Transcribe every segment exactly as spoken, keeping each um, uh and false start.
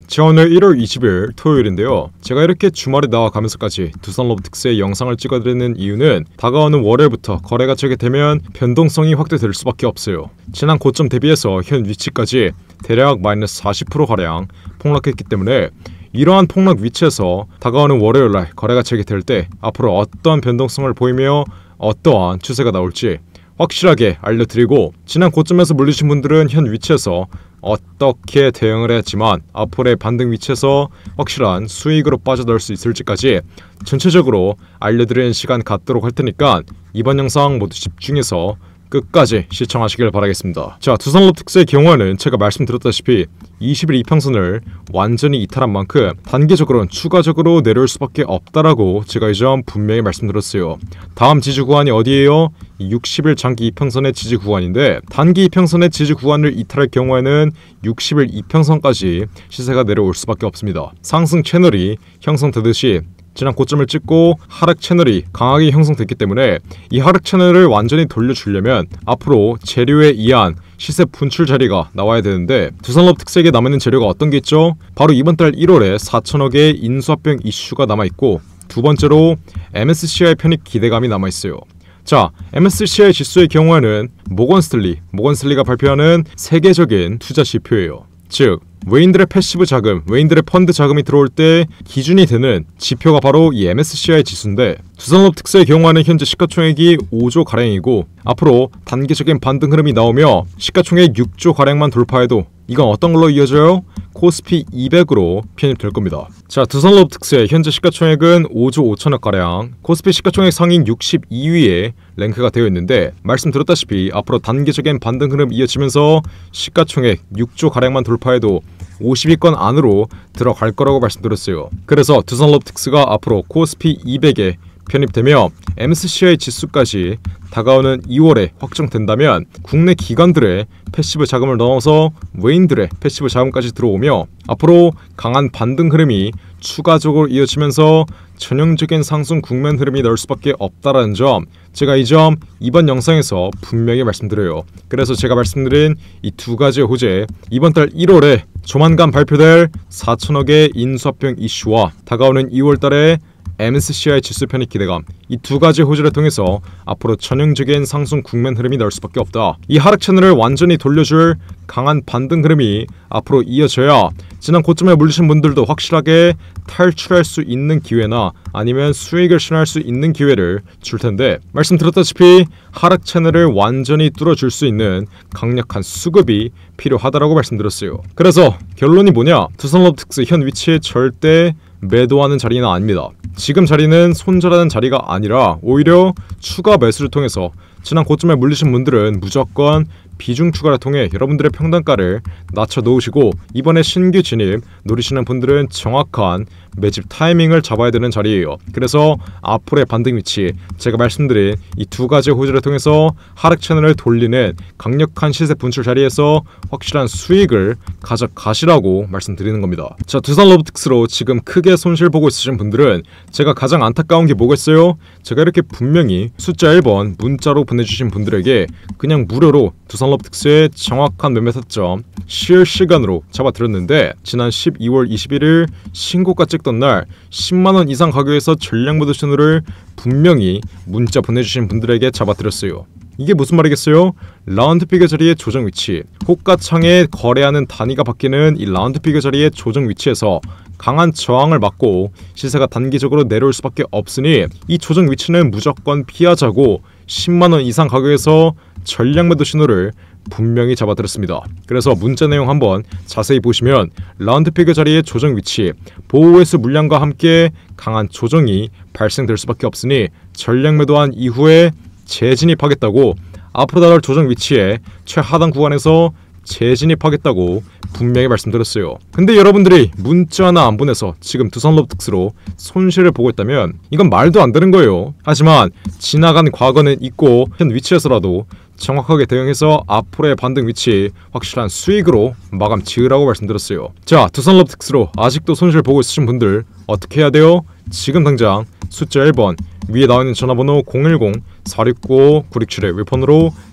자, 오늘 일월 이십일 토요일인데요. 제가 이렇게 주말에 나와가면서까지 두산로보틱스의 영상을 찍어드리는 이유는 다가오는 월요일부터 거래가 재개되면 변동성이 확대될 수밖에 없어요. 지난 고점 대비해서 현 위치까지 대략 마이너스 사십 퍼센트가량 폭락했기 때문에 이러한 폭락 위치에서 다가오는 월요일날 거래가 재개될 때 앞으로 어떠한 변동성을 보이며 어떠한 추세가 나올지 확실하게 알려드리고, 지난 고점에서 물리신 분들은 현 위치에서 어떻게 대응을 했지만 앞으로의 반등 위치에서 확실한 수익으로 빠져나올 수 있을지까지 전체적으로 알려드리는 시간 갖도록 할 테니까 이번 영상 모두 집중해서 끝까지 시청하시길 바라겠습니다. 자, 두산로보틱스의 경우에는 제가 말씀드렸다시피 이십 일 이평선을 완전히 이탈한 만큼 단기적으로는 추가적으로 내려올 수밖에 없다라고 제가 이 점 분명히 말씀드렸어요. 다음 지지 구간이 어디예요? 육십 일 장기 이평선의 지지 구간인데, 단기 이평선의 지지 구간을 이탈할 경우에는 육십 일 이평선까지 시세가 내려올 수밖에 없습니다. 상승 채널이 형성되듯이 지난 고점을 찍고 하락 채널이 강하게 형성됐기 때문에 이 하락 채널을 완전히 돌려주려면 앞으로 재료에 의한 시세 분출 자리가 나와야 되는데, 두산로보틱스에게 남아있는 재료가 어떤 게 있죠? 바로 이번 달 일월에 사천억의 인수합병 이슈가 남아있고, 두 번째로 엠에스시아이 편입 기대감이 남아있어요. 자, 엠에스시아이 지수의 경우에는 모건스탠리, 모건스탠리가 발표하는 세계적인 투자 지표예요. 즉, 외인들의 패시브 자금, 외인들의 펀드 자금이 들어올 때 기준이 되는 지표가 바로 이 엠에스시아이 지수인데, 두산로보틱스의 경우에는 현재 시가총액이 오조 가량이고 앞으로 단기적인 반등 흐름이 나오며 시가총액 육조 가량만 돌파해도 이건 어떤 걸로 이어져요? 코스피 이백으로 편입될 겁니다. 자, 두산로보틱스의 현재 시가총액은 오조 오천억 가량, 코스피 시가총액 상위 육십이 위에 랭크가 되어 있는데, 말씀드렸다시피 앞으로 단기적인 반등 흐름 이어지면서 시가총액 육조 가량만 돌파해도 오십 위권 안으로 들어갈 거라고 말씀드렸어요. 그래서 두산로보틱스가 앞으로 코스피 이백에 편입되며 엠에스시아이 지수까지 다가오는 이월에 확정된다면 국내 기관들의 패시브 자금을 넘어서 외인들의 패시브 자금까지 들어오며 앞으로 강한 반등 흐름이 추가적으로 이어지면서 전형적인 상승 국면 흐름이 나올 수밖에 없다라는 점, 제가 이 점 이번 영상에서 분명히 말씀드려요. 그래서 제가 말씀드린 이 두 가지의 호재, 이번 달 일월에 조만간 발표될 사천억의 인수합병 이슈와 다가오는 이월달에 엠에스시아이 지수 편입 기대감, 이 두 가지 호재를 통해서 앞으로 전형적인 상승 국면 흐름이 나올 수밖에 없다. 이 하락 채널을 완전히 돌려줄 강한 반등 흐름이 앞으로 이어져야 지난 고점에 물리신 분들도 확실하게 탈출할 수 있는 기회나 아니면 수익을 실현할 수 있는 기회를 줄 텐데, 말씀드렸다시피 하락 채널을 완전히 뚫어줄 수 있는 강력한 수급이 필요하다라고 말씀드렸어요. 그래서 결론이 뭐냐? 두산로보틱스 현 위치에 절대 매도하는 자리는 아닙니다. 지금 자리는 손절하는 자리가 아니라 오히려 추가 매수를 통해서 지난 고점에 물리신 분들은 무조건 비중 추가를 통해 여러분들의 평단가를 낮춰 놓으시고, 이번에 신규 진입 노리시는 분들은 정확한 매집 타이밍을 잡아야 되는 자리예요. 그래서 앞으로의 반등 위치, 제가 말씀드린 이 두 가지 호재를 통해서 하락 채널을 돌리는 강력한 시세 분출 자리에서 확실한 수익을 가져가시라고 말씀드리는 겁니다. 자, 두산로보틱스로 지금 크게 손실 보고 있으신 분들은 제가 가장 안타까운 게 뭐겠어요? 제가 이렇게 분명히 숫자 일 번 문자로 보내주신 분들에게 그냥 무료로 두산로보틱스의 정확한 매매 타점 실시간으로 잡아드렸는데, 지난 십이월 이십일일 신고가 찍던 날 십만원 이상 가격에서 전략 매도 신호를 분명히 문자 보내주신 분들에게 잡아드렸어요. 이게 무슨 말이겠어요? 라운드 피겨 자리의 조정 위치, 호가창에 거래하는 단위가 바뀌는 이 라운드 피겨 자리의 조정 위치에서 강한 저항을 맞고 시세가 단기적으로 내려올 수밖에 없으니 이 조정 위치는 무조건 피하자고 십만원 이상 가격에서 전략 매도 신호를 분명히 잡아드렸습니다. 그래서 문자 내용 한번 자세히 보시면 라운드 피겨 자리의 조정 위치, 보호회수 물량과 함께 강한 조정이 발생될 수밖에 없으니 전략 매도한 이후에 재진입하겠다고, 앞으로 나갈 조정 위치에 최하단 구간에서 재진입하겠다고 분명히 말씀드렸어요. 근데 여러분들이 문자 하나 안 보내서 지금 두산로보틱스로 손실을 보고 있다면 이건 말도 안 되는 거예요. 하지만 지나간 과거는 있고 현 위치에서라도 정확하게 대응해서 앞으로의 반등 위치 확실한 수익으로 마감 지으라고 말씀드렸어요. 자, 두산로보틱스로 아직도 손실 보고 있으신 분들 어떻게 해야 돼요? 지금 당장 숫자 일 번 위에 나와있는 전화번호 공일공 사육구오 구육칠에 웹폰으로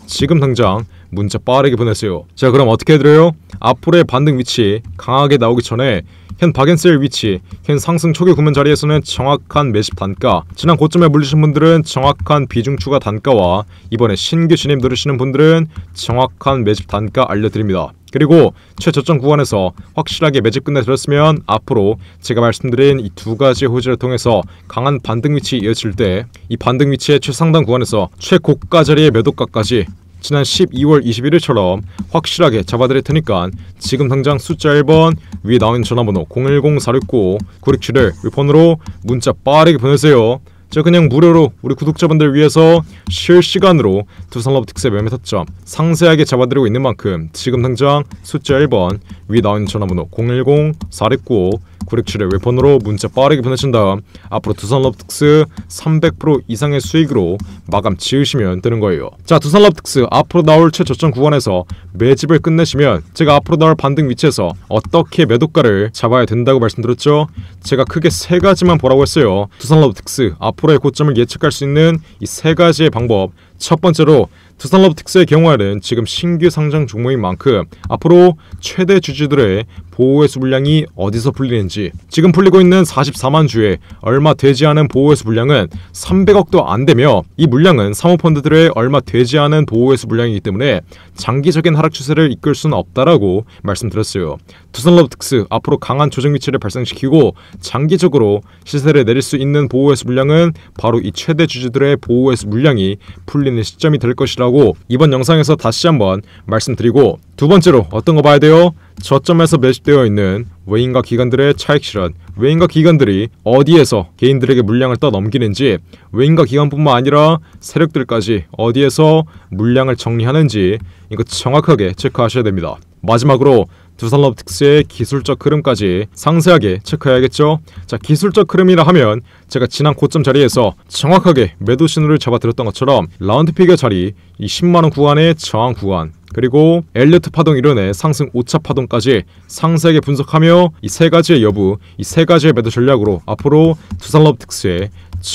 지금 당장 문자 빠르게 보내세요. 자, 그럼 어떻게 해드려요? 앞으로의 반등 위치 강하게 나오기 전에 현 박앤셀 위치, 현 상승 초기 구면 자리에서는 정확한 매집 단가, 지난 고점에 물리신 분들은 정확한 비중 추가 단가와 이번에 신규 진입 누르시는 분들은 정확한 매집 단가 알려드립니다. 그리고 최저점 구간에서 확실하게 매집 끝내드렸으면 앞으로 제가 말씀드린 이 두 가지 호재를 통해서 강한 반등 위치 이어질 때 이 반등 위치의 최상단 구간에서 최고가 자리의 매도가까지 지난 십이월 이십일일처럼 확실하게 잡아드릴 테니까 지금 당장 숫자 일 번 위에 나와 있는 전화번호 공일공 사육구 구육칠일 폰으로 문자 빠르게 보내세요. 저 그냥 무료로 우리 구독자분들 위해서 실시간으로 두산로보틱스의 매매 타점 상세하게 잡아드리고 있는 만큼 지금 당장 숫자 일 번 위에 나와 있는 전화번호 공일공 사육구 구육칠일 폰으로 문자 빠르게 보내신 다음 앞으로 두산로보틱스 삼백 퍼센트 이상의 수익으로 마감 지으시면 되는 거예요. 자, 두산로보틱스 앞으로 나올 최저점 구간에서 매집을 끝내시면 제가 앞으로 나올 반등 위치에서 어떻게 매도가를 잡아야 된다고 말씀드렸죠? 제가 크게 세 가지만 보라고 했어요. 두산로보틱스 앞으로의 고점을 예측할 수 있는 이 세 가지의 방법. 첫 번째로 두산로보틱스의 경우에는 지금 신규 상장 종목인 만큼 앞으로 최대 주주들의 보호회수 물량이 어디서 풀리는지, 지금 풀리고 있는 사십사만 주에 얼마 되지 않은 보호회수 물량은 삼백억도 안 되며 이 물량은 사모펀드들의 얼마 되지 않은 보호회수 물량이기 때문에 장기적인 하락 추세를 이끌 수는 없다라고 말씀드렸어요. 두산로보틱스 앞으로 강한 조정 위치를 발생시키고 장기적으로 시세를 내릴 수 있는 보호회수 물량은 바로 이 최대 주주들의 보호회수 물량이 풀리는 시점이 될 것이라고 이번 영상에서 다시 한번 말씀드리고, 두 번째로 어떤 거 봐야 돼요? 저점에서 매집되어 있는 외인과 기관들의 차익 실현, 외인과 기관들이 어디에서 개인들에게 물량을 떠넘기는지, 외인과 기관뿐만 아니라 세력들까지 어디에서 물량을 정리하는지 이거 정확하게 체크하셔야 됩니다. 마지막으로 두산로보틱스의 기술적 흐름까지 상세하게 체크해야겠죠? 자, 기술적 흐름이라 하면 제가 지난 고점 자리에서 정확하게 매도 신호를 잡아드렸던 것처럼 라운드 피겨 자리, 이 십만원 구간의 저항 구간, 그리고 엘리어트 파동 이론의 상승 오 차 파동까지 상세하게 분석하며 이 세 가지의 여부, 이 세 가지의 매도 전략으로 앞으로 두산로보틱스의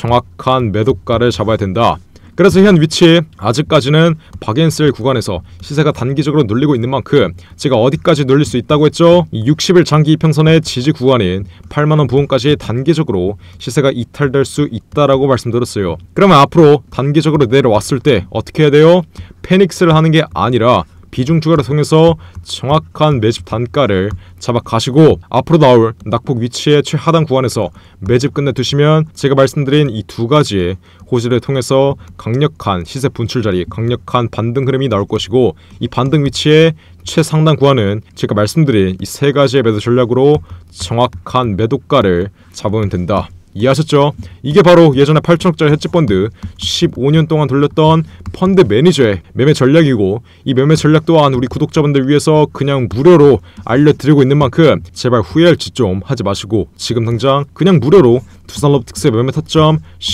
정확한 매도가를 잡아야 된다. 그래서 현 위치 아직까지는 박앤셀 구간에서 시세가 단기적으로 눌리고 있는 만큼 제가 어디까지 눌릴 수 있다고 했죠? 이 육십 일 장기 이평선의 지지 구간인 팔만원 부근까지 단기적으로 시세가 이탈될 수 있다라고 말씀드렸어요. 그러면 앞으로 단기적으로 내려왔을 때 어떻게 해야 돼요? 패닉스를 하는 게 아니라 비중 추가를 통해서 정확한 매집 단가를 잡아가시고 앞으로 나올 낙폭 위치의 최하단 구간에서 매집 끝내두시면 제가 말씀드린 이 두 가지의 호재를 통해서 강력한 시세 분출 자리, 강력한 반등 흐름이 나올 것이고, 이 반등 위치의 최상단 구간은 제가 말씀드린 이 세 가지의 매도 전략으로 정확한 매도가를 잡으면 된다. 이해하셨죠? 이게 바로 예전에 팔천억짜리 헤지펀드 십오 년 동안 돌렸던 펀드 매니저의 매매 전략이고, 이 매매 전략 또한 우리 구독자분들 위해서 그냥 무료로 알려드리고 있는 만큼 제발 후회할 짓 좀 하지 마시고 지금 당장 그냥 무료로 두산로보틱스의 매매 타점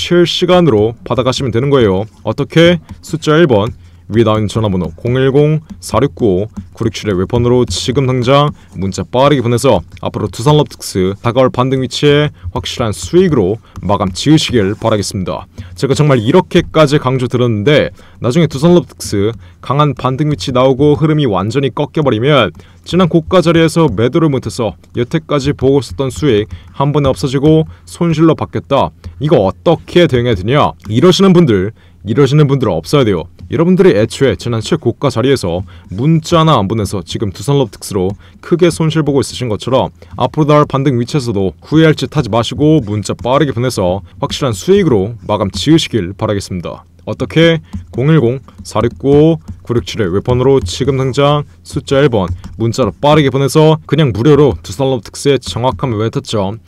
실시간으로 받아가시면 되는 거예요. 어떻게? 숫자 일 번 위에 나와있는 전화번호 공일공 사육구 구육칠일 폰으로 지금 당장 문자 빠르게 보내서 앞으로 두산로보틱스 다가올 반등 위치에 확실한 수익으로 마감 지으시길 바라겠습니다. 제가 정말 이렇게까지 강조 들었는데 나중에 두산로보틱스 강한 반등 위치 나오고 흐름이 완전히 꺾여버리면 지난 고가 자리에서 매도를 못해서 여태까지 보고 있었던 수익 한 번에 없어지고 손실로 바뀌었다. 이거 어떻게 대응해야 되냐? 이러시는 분들 이러시는 분들은 없어야 돼요. 여러분들이 애초에 지난 최고가 자리에서 문자 하나 안 보내서 지금 두산로보틱스로 크게 손실보고 있으신 것처럼 앞으로 나올 반등 위치에서도 후회할 짓 하지 마시고 문자 빠르게 보내서 확실한 수익으로 마감 지으시길 바라겠습니다. 어떻게? 공일공 사육구 구육칠일 폰으로 지금 당장 숫자 일 번 문자로 빠르게 보내서 그냥 무료로 두산로보틱스의 정확한 매매 타점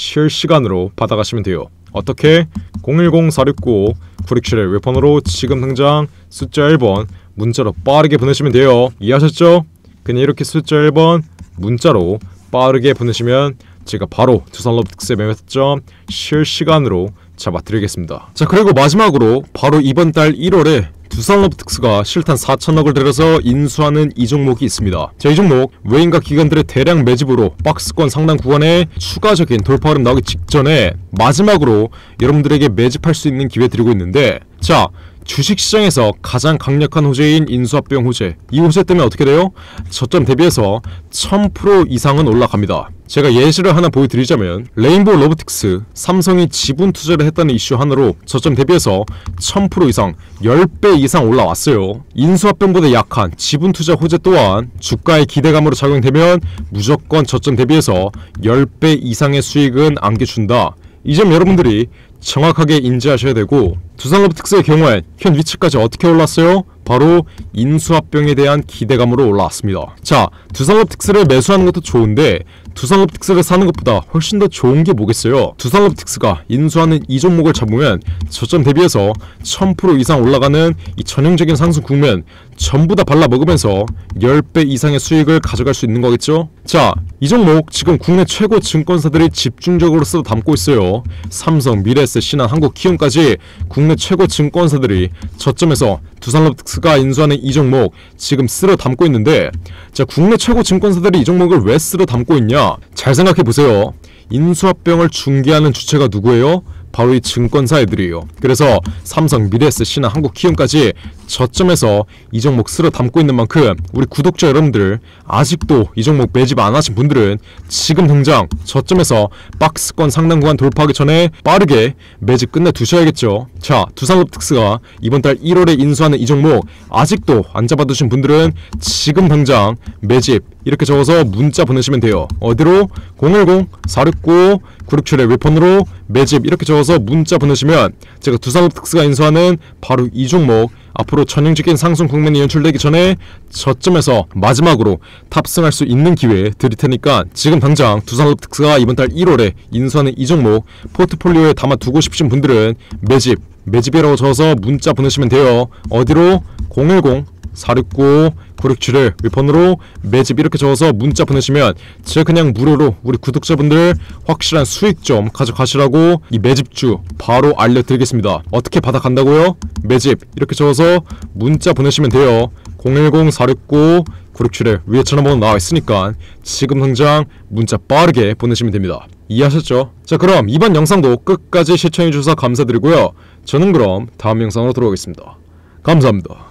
실시간으로 받아가시면 돼요. 어떻게? 공일공 사육구 구육칠일 폰으로 지금 당장 숫자 일 번 문자로 빠르게 보내시면 돼요. 이해하셨죠? 그냥 이렇게 숫자 일 번 문자로 빠르게 보내시면 제가 바로 두산로보틱스의 매매 타점 실시간으로 잡아드리겠습니다. 자, 그리고 마지막으로 바로 이번 달 일월에 두산로보틱스가 실탄 사천억을 들여서 인수하는 이 종목이 있습니다. 자, 이 종목 외인과 기관들의 대량 매집으로 박스권 상단 구간에 추가적인 돌파 흐름 나오기 직전에 마지막으로 여러분들에게 매집할 수 있는 기회 드리고 있는데, 자, 주식시장에서 가장 강력한 호재인 인수합병 호재, 이 호재 때문에 어떻게 돼요? 저점 대비해서 천 퍼센트 이상은 올라갑니다. 제가 예시를 하나 보여드리자면 레인보우 로보틱스, 삼성이 지분 투자를 했다는 이슈 하나로 저점 대비해서 천 퍼센트 이상, 십 배 이상 올라왔어요. 인수합병보다 약한 지분 투자 호재 또한 주가의 기대감으로 작용되면 무조건 저점 대비해서 십 배 이상의 수익은 안겨준다. 이 점 여러분들이 정확하게 인지하셔야 되고, 두산로보틱스의 경우엔 현 위치까지 어떻게 올랐어요? 바로 인수합병에 대한 기대감으로 올라왔습니다. 자, 두산로보틱스를 매수하는 것도 좋은데 두산로보틱스를 사는 것보다 훨씬 더 좋은 게 뭐겠어요? 두산로보틱스가 인수하는 이 종목을 잡으면 저점 대비해서 천 퍼센트 이상 올라가는 이 전형적인 상승 국면 전부 다 발라먹으면서 십 배 이상의 수익을 가져갈 수 있는 거겠죠? 자, 이 종목 지금 국내 최고 증권사들이 집중적으로 쓸어 담고 있어요. 삼성, 미래에셋, 신한, 한국키움까지 국내 최고 증권사들이 저점에서 두산로보틱스가 인수하는 이 종목 지금 쓸어 담고 있는데, 자, 국내 최고 증권사들이 이 종목을 왜 쓸어 담고 있냐? 잘 생각해보세요. 인수합병을 중개하는 주체가 누구예요? 바로 이 증권사 애들이에요. 그래서 삼성, 미래에셋, 신한, 한국키움까지 저점에서 이 종목 쓸어 담고 있는 만큼 우리 구독자 여러분들, 아직도 이 종목 매집 안 하신 분들은 지금 당장 저점에서 박스권 상단 구간 돌파하기 전에 빠르게 매집 끝내 두셔야겠죠. 자, 두산로보틱스가 이번 달 일월에 인수하는 이 종목 아직도 안 잡아두신 분들은 지금 당장 매집 이렇게 적어서 문자 보내시면 돼요. 어디로? 공일공 사육구 구육칠의 웹폰으로 매집 이렇게 적어서 문자 보내시면 제가 두산로보틱스가 인수하는 바로 이 종목 앞으로 전형적인 상승 국면이 연출되기 전에 저점에서 마지막으로 탑승할 수 있는 기회 드릴 테니까 지금 당장 두산로보틱스가 이번 달 일월에 인수하는 이 종목 포트폴리오에 담아두고 싶으신 분들은 매집, 매집이라고 적어서 문자 보내시면 돼요. 어디로? 공일공 사육구 구육칠을 웹폰으로 매집 이렇게 적어서 문자 보내시면 제가 그냥 무료로 우리 구독자분들 확실한 수익 좀 가져가시라고 이 매집주 바로 알려드리겠습니다. 어떻게 받아간다고요? 매집 이렇게 적어서 문자 보내시면 돼요. 공일공 사육구 구육칠에 위에 전화번호 나와있으니까 지금 당장 문자 빠르게 보내시면 됩니다. 이해하셨죠? 자, 그럼 이번 영상도 끝까지 시청해주셔서 감사드리고요. 저는 그럼 다음 영상으로 돌아오겠습니다. 감사합니다.